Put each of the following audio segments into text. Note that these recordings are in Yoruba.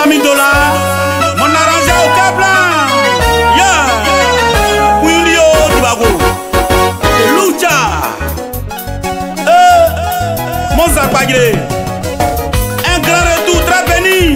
$100 000. Mon arrangé au Caplan. Yeah. Wilio Dibago. Et Lucha. Mon Zapagre. Un grand retour très béni.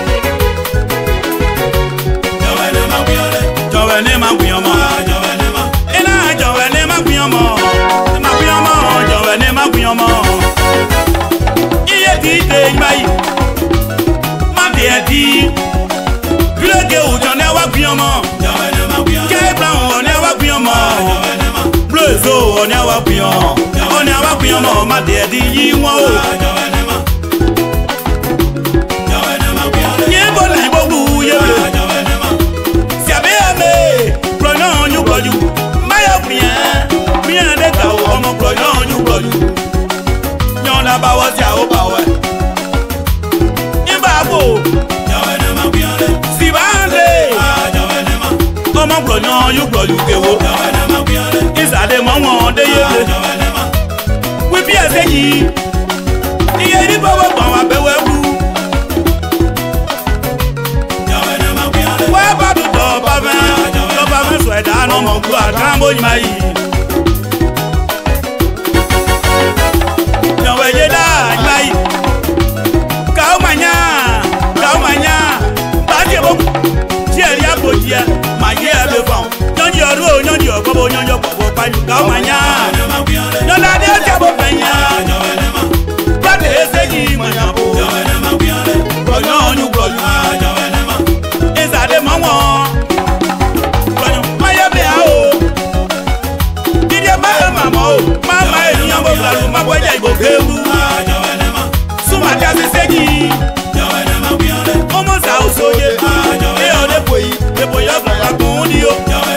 You blow you go. Is that the moment they we be as a ye? The power of our bewu. Where about the top of a sweat? I know more to a trambo in my no way you die, my cow mania, but you won't tell ya, my year before. Your bobo, your bobo, mania. No, not the double penya. But they say, Manabo, you brought is that the mama? My beau. Did you buy mamma? My boy, I go go. So my dad is saying, almost out so yeah. They are the boy of la Condio.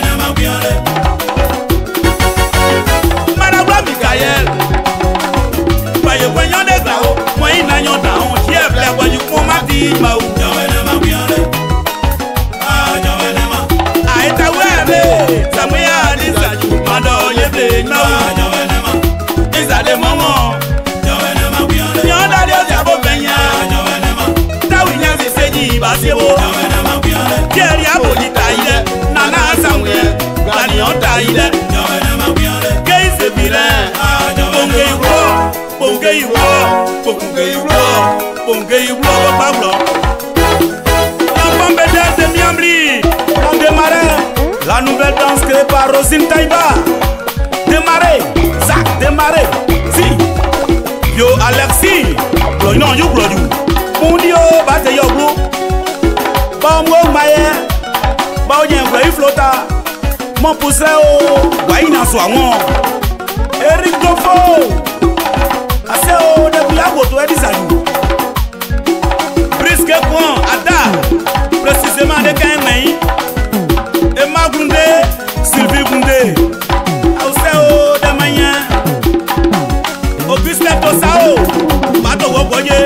La nouvelle danse créée par Rosine Taïba. Démarrer, Zach, démarrer. Si. Yo Alexis, non you blow you. Mundio bate yo blue. Bongo maye, baoyen kwa flota. Mon pousse o, waina soamon. Eric Dofo. Aseo de Biago to Edizayou. Brisque point, Ada. Précisément de Kaimei. Emma Goundé, Sylvie Goundé, Auseo de Magnan, Auguste Tosao, Bato Woboye,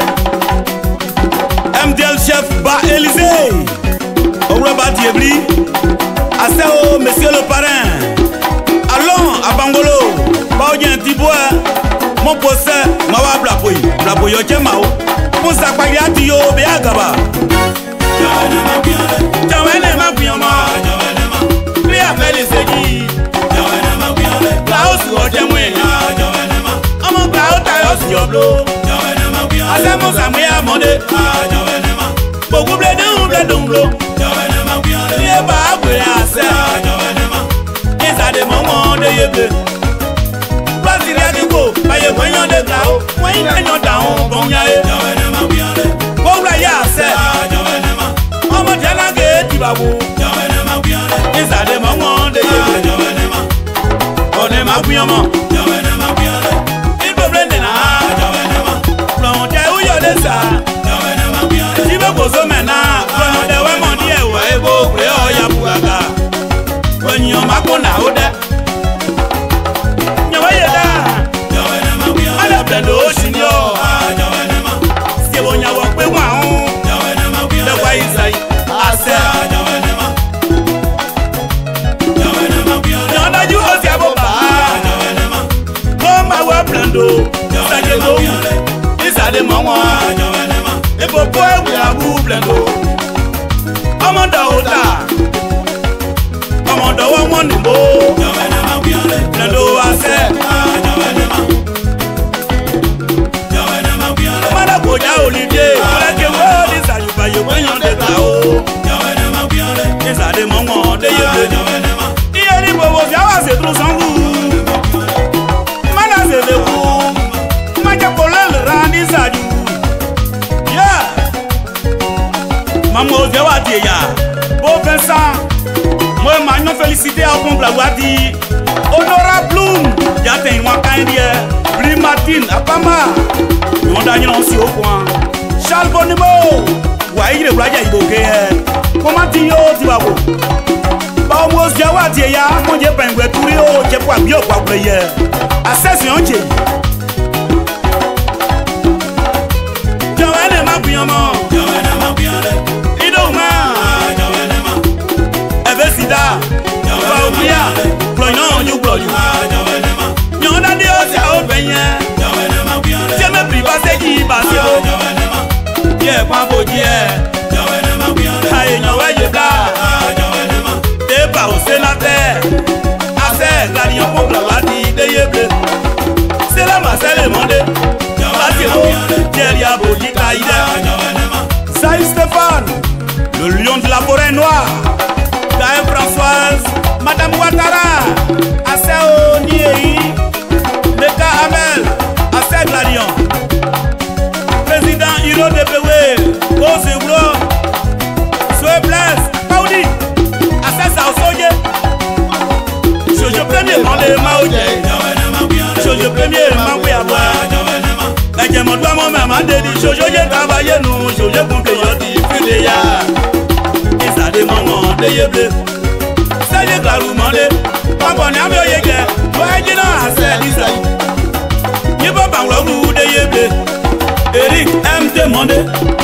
MDL chef Ba Élysée, Oureba Diebli, Aseo, monsieur le parrain, allons à Bangolo, Baoyen Tiboua, mon possè, Mawa Blapoy, Blapoyo Kemao, Moussa Pagati Yo Beagaba. Is that the mama? If a boy will have moved Simon Nimbo. Nando Ase. Mada Boja Olivier. Ola ke wo ni sa yu ba yo yan de ta o. Ni sa de mo de ye de. Iye ni bobo fi awa se tru sangu. Mana se le ku. Ma je ko le ra ni sa ju. Yeah. Maman de wa die ya. Beau Vincent. Moi maintenant félicité à bon Blagouadi. Honorable Bloom. Y'a une wakandie. Bri Martin Apama. On d'ailleurs aussi au point. Charles Bonimo. Ouais, il est blague à Iboké. Comment tu vas vous? Bah, moi, je vais dire, ya, mon Dieu, ben, ouais, tout le monde, j'ai pas bien quoi player. À 16 ans, j'ai. Joël m'a bien, mon. Il est humain. Sida, Faubia, Ployon, you blow you. Yon a dit aussi à Obeyen. Je me prie pas c'est qui passe. Yeah, pas beau dieu. Aïe, non, ouais, je bla. T'es pas au sénateur. Assez, la lion pour la vie de Yeble. C'est la masse, elle est mondée. Thierry Abodi Kaïda. Saïd Stéphane, le lion de la forêt noire. Gaël Françoise, Madame Ouattara, Asseo Niei, Meka Amel, Assé Gladion, Président Hiro de Pewe, Ozebro, Soe Blaise, Paudi, Assé Saosoye, Jojo Premier Mandé Maoye, Jojo Premier Mangwe Abwa, Eje Modwa Mon Maman Dedi, Jojo Yen Travaye Nou, Jojo Pompe Yodi, Fudeya. De maman de yeble, c'est les clarou mandé. Papa n'a pas yégué, toi tu n'as assez d'Isaïe. Yéba bangla roue de yeble, Eric M demandé.